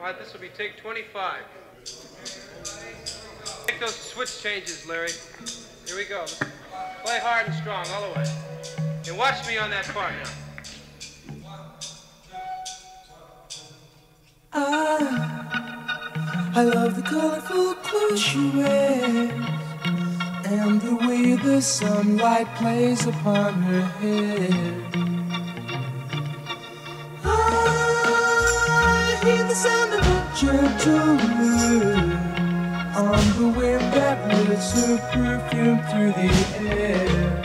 right, this will be take 25. Make those switch changes, Larry. Here we go. Play hard and strong all the way. And watch me on that part now. I love the colorful clothes she wears and the way the sunlight plays upon her hair. I hear the sound of a gentle wind on the wind that lifts her perfume through the air.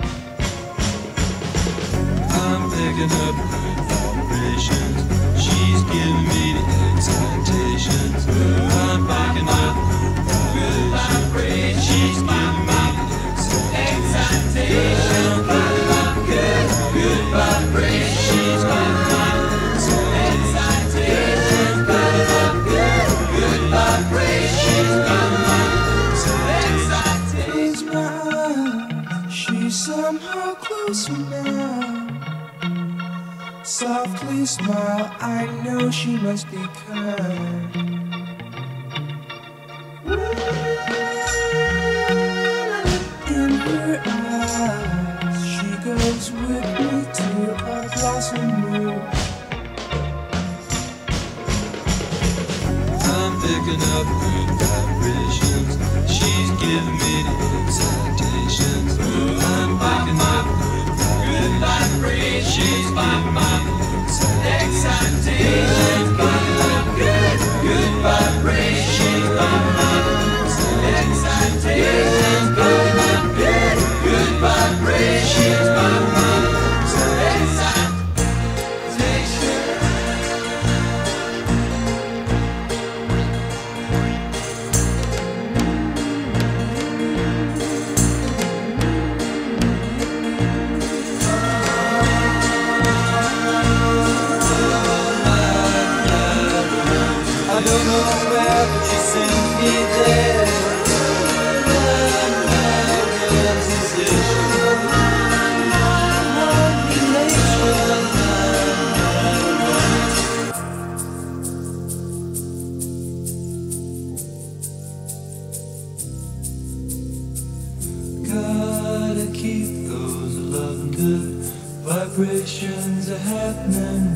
I'm picking up good vibrations. She's giving me the excitations. I'm picking up good vibrations. She's giving me the excitations. Good vibrations. She's giving me the excitations. Good vibrations. She's giving me the excitations. Close my eyes, she's somehow closer now. Softly smile, I know she must be kind. In her eyes, she goes with me to a blossom room. I'm picking up good vibrations. She's giving me the excitations. I'm picking up good vibrations. She's giving me the excitations. Good vibrations. She's giving me the excitations. Good vibrations. She's giving me I don't know where, but she sends me there. Gotta keep those loving good vibrations are happening.